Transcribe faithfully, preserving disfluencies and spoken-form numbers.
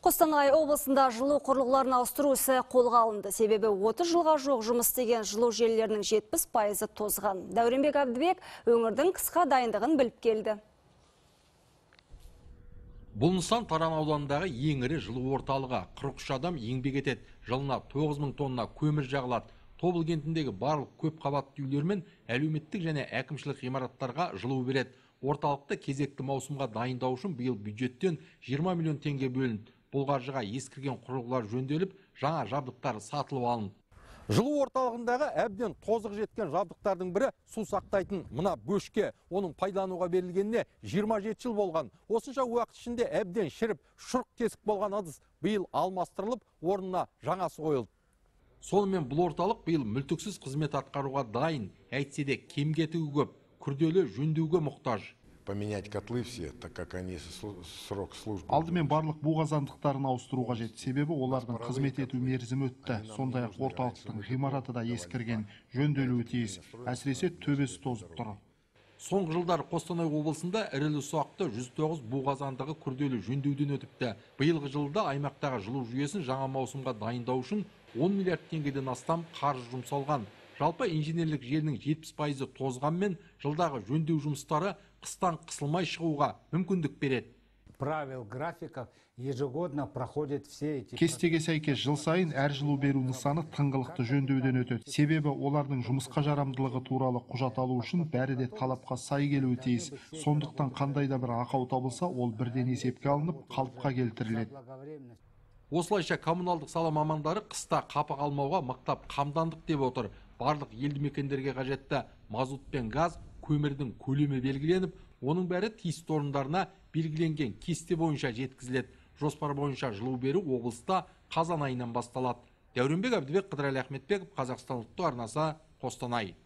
Қостанай облысында жылу құрылғыларын ауыстыру ісі қолға алынды. Себебі отыз жылға жоқ жұмыс істеген жылу желілерінің жетпіс пайызы тозған. Дәуренбек Әбдібек өңірдің қысқа дайындығын біліп келді. Бұл нысан Таран ауданындағы ең ірі жылу орталығы. қырық үш адам еңбек етеді. Жылына тоғыз мың тонна көмір жағылады. Тобыл кентіндегі барлық көп қабатты үйлер мен әлеуметтік және әкімшілік ғимараттарға жылу береді. Орталықты кезекті маусымға дайындау үшін биыл бюджеттен жиырма миллион теңге бөлінді. Бұл қаржыға ескірген құрылғылар жөнделіп, жаңа жабдықтар сатылып алынды. Жылу орталығындағы әбден тозығы жеткен жабдықтардың бірі су сақтайтын мына бөшке. Оның пайдалануға берілгеніне жиырма жеті жыл болған. Осынша уақыт ішінде әбден шіріп, шұрқ тесік болған ыдыс биыл алмастырылып, орнына жаңасы қойылды. Сонымен бұл орталық биыл мүлтіксіз қызмет атқаруға дайын. Әйтсе де кем-кетігі көп, күрделі жөндеуге мұқтаж. Поменять котлы все, так как они срок службы. Алдымен барлық бу қазандықтарын ауыстыру қажет. Себебі олардың қызмет ету мерзімі өтті. Сондай-ақ орталықтың ғимараты да ескірген, жөнделуі тиіс. Әсіресе төбесі тозып тұр. Соңғы жылдар Қостанай облысында ірілі-ұсақты жүз тоғыз бу қазандығы күрделі жөндеуден өтіпті. Биылғы жылда аймақтағы жылу жүйесін жаңа маусымға дайындау үшін он миллиард теңгеден астам қаржы жұмсалған. Жалпы инженерлік желінің жетпіс пайызы тозғанмен жылдағы жөндеу жұмыстары қыстан қысылмай шығуға мүмкіндік береді. Правил графиков ежегодно проходят все эти. Кестеге сәйкес жыл сайын әр жылу беру нысаны тыңғылықты жөндеуден өтеді. Себебі олардың жұмысқа жарамдылығы туралы құжат алу үшін бәрі де талапқа сай келуі тиіс. Сондықтан қандай да бір ақау табылса, ол бірден есепке алынып, қалыпқа келтіріледі. Осылайша коммуналдық сала мамандары қыста қапы қалмауға мықтап қамдандық деп отыр. Барлық елді мекендерге қажетті мазут пен газ, көмірдің көлемі белгіленіп, оның бәрі тиісті орындарына белгіленген кесте бойынша жеткізіледі. Жоспар бойынша жылу беру облыста қазан айынан басталады. Дәуренбек Әбдібек, Қыдырәлі Ахметбеков, Қазақстан ұлттық арнасы, Қостанай.